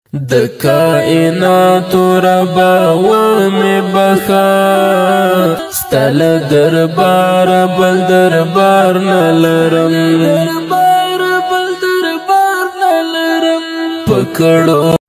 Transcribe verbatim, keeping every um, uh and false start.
د کائنات ربا و می بخا ستل دربار بل دربار نلرم دربار بل دربار نلرم پکړو